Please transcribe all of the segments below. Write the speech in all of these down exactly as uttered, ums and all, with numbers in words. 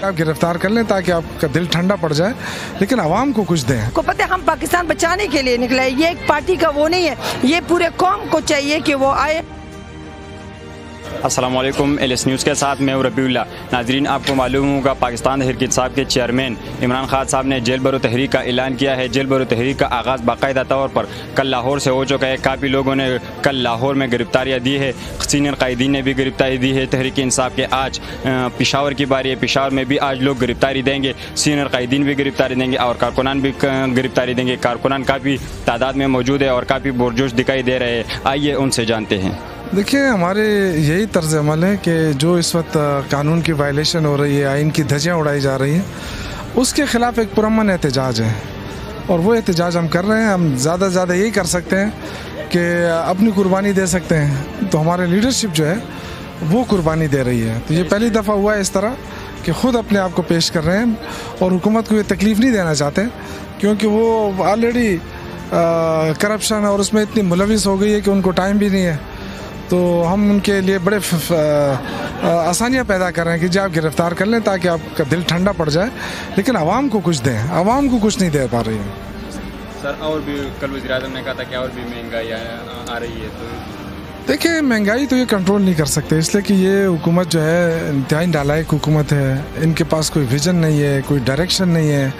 आप गिरफ्तार कर लें ताकि आपका दिल ठंडा पड़ जाए, लेकिन आवाम को कुछ दें। को पता है हम पाकिस्तान बचाने के लिए निकले, ये एक पार्टी का वो नहीं है, ये पूरे कौम को चाहिए कि वो आए। अस्सलाम वालेकुम, एलएस न्यूज़ के साथ मैं रबीउल्लाह। नाजरीन, आपको मालूम होगा पाकिस्तान तहरीक इंसाफ के चेयरमैन इमरान खान साहब ने जेल बरो तहरीक का ऐलान किया है। जेल बरो तहरीक का आगाज़ बाकायदा तौर पर कल लाहौर से हो चुका है। काफ़ी लोगों ने कल लाहौर में गिरफ्तारियाँ दी है, सीनियर कायदीन ने भी गिरफ्तारी दी है तहरीक इंसाफ के। आज पेशावर की बारी है, पेशावर में भी आज लोग गिरफ्तारी देंगे, सीनियर कायदीन भी गिरफ्तारी देंगे और कारकुनान भी गिरफ्तारी देंगे। कारकुनान काफ़ी तादाद में मौजूद है और काफ़ी पुरजोश दिखाई दे रहे हैं। आइए उनसे जानते हैं। देखिए, हमारे यही तर्ज अमल है कि जो इस वक्त कानून की वायलेशन हो रही है, आइन की धज्जियाँ उड़ाई जा रही हैं, उसके ख़िलाफ़ एक पुरअमन एहतजाज है और वो एहतजाज हम कर रहे हैं। हम ज़्यादा से ज़्यादा यही कर सकते हैं कि अपनी कुर्बानी दे सकते हैं, तो हमारे लीडरशिप जो है वो कुर्बानी दे रही है। तो ये पहली दफ़ा हुआ है इस तरह कि ख़ुद अपने आप को पेश कर रहे हैं और हुकूमत को ये तकलीफ़ नहीं देना चाहते, क्योंकि वो ऑलरेडी करप्शन और उसमें इतनी मुलविस हो गई है कि उनको टाइम भी नहीं है। तो हम उनके लिए बड़े आसानियाँ पैदा कर रहे हैं कि जी आप गिरफ्तार कर लें ताकि आपका दिल ठंडा पड़ जाए, लेकिन आवाम को कुछ दें। आवाम को कुछ नहीं दे पा रही है सर। और भी कल वज़ीर-ए-आज़म ने कहा था कि और भी महंगाई आ रही है, तो देखिए महंगाई तो ये कंट्रोल नहीं कर सकते, इसलिए कि ये हुकूमत जो है इंतहाई नालायक हुकूमत है। इनके पास कोई विजन नहीं है, कोई डायरेक्शन नहीं है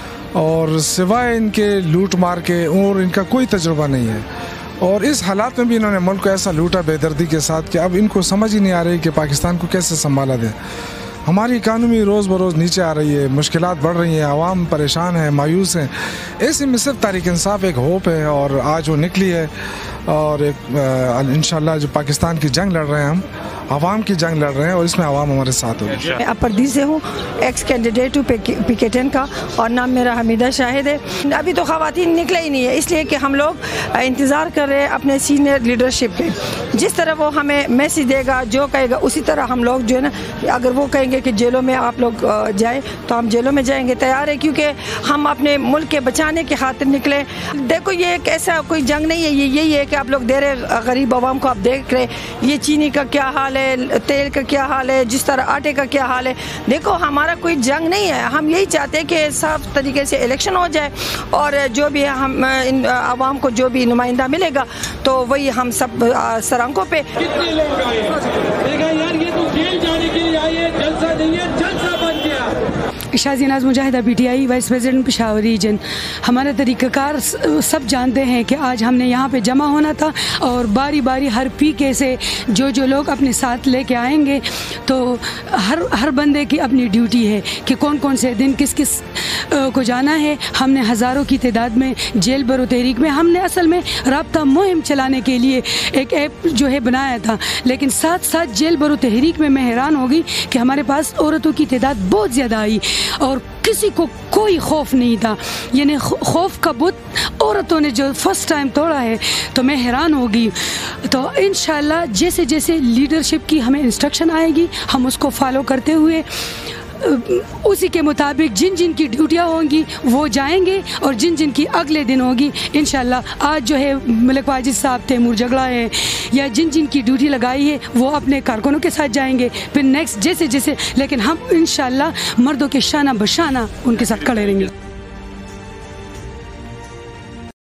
और सिवाय इनके लूट मार के और इनका कोई तजुर्बा नहीं है। और इस हालात में भी इन्होंने मुल्क को ऐसा लूटा बेदर्दी के साथ कि अब इनको समझ ही नहीं आ रही कि पाकिस्तान को कैसे संभाला दे। हमारी इकानमी रोज़ बरोज़ नीचे आ रही है, मुश्किलात बढ़ रही हैं, आवाम परेशान है, मायूस हैं। ऐसे में सिर्फ तहरीक इंसाफ एक होप है और आज वो निकली है और एक इंशाल्लाह जो पाकिस्तान की जंग लड़ रहे हैं, हम आवाम की जंग लड़ रहे हैं और इसमें आवाम हमारे साथ होगी। मैं अपरदी से हूँ, एक्स कैंडिडेट हूँ पीकेटेन का और नाम मेरा हमीदा शाहिद है। अभी तो ख़वातीन निकले ही नहीं है, इसलिए कि हम लोग इंतज़ार कर रहे हैं अपने सीनियर लीडरशिप पे। जिस तरह वो हमें मैसेज देगा, जो कहेगा, उसी तरह हम लोग जो है ना, अगर वो कहेंगे कि जेलों में आप लोग जाए तो हम जेलों में जाएंगे, तैयार है, क्योंकि हम अपने मुल्क के बचाने की खातिर निकले। देखो ये एक ऐसा कोई जंग नहीं है, ये यही है कि आप लोग दे रहे गरीब आवाम को, आप देख रहे ये चीनी का क्या हाल है, तेल का क्या हाल है, जिस तरह आटे का क्या हाल है। देखो हमारा कोई जंग नहीं है, हम यही चाहते हैं कि साफ तरीके से इलेक्शन हो जाए और जो भी हम इन आवाम को जो भी नुमाइंदा मिलेगा तो वही हम सब सड़कों पे। कितने लोग आए यार, ये तो जेल जाने के लिए आए, जलसा नहीं है, जलसा बन गया। Shazi Naz Mujahida PTI vice president Peshawar region. हमारा तरीक़ाकार सब जानते हैं कि आज हमने यहाँ पे जमा होना था और बारी बारी हर पीके से जो जो लोग अपने साथ लेके आएंगे, तो हर हर बंदे की अपनी ड्यूटी है कि कौन कौन से दिन किस किस को जाना है। हमने हज़ारों की तादाद में जेल बरो तहरीक में हमने असल में राब्ता मुहिम चलाने के लिए एक ऐप जो है बनाया था, लेकिन साथ साथ जेल बरो तहरीक में मैं हैरान हो गई कि हमारे पास औरतों की तादाद बहुत ज़्यादा आई और किसी को कोई खौफ नहीं था। यानी खौफ का बुत औरतों ने जो फर्स्ट टाइम तोड़ा है, तो मैं हैरान हो गई। तो इंशाल्लाह जैसे जैसे लीडरशिप की हमें इंस्ट्रक्शन आएगी, हम उसको फॉलो करते हुए उसी के मुताबिक जिन जिन की ड्यूटियाँ होंगी वो जाएंगे और जिन जिन की अगले दिन होगी इंशाल्लाह। आज जो है मलिक वाजिद साहब तैमूर जगड़ा है या जिन जिन की ड्यूटी लगाई है वो अपने कारकुनों के साथ जाएंगे, फिर नेक्स्ट जैसे जैसे, लेकिन हम इंशाल्लाह मर्दों के शाना बशाना उनके साथ खड़े रहेंगे।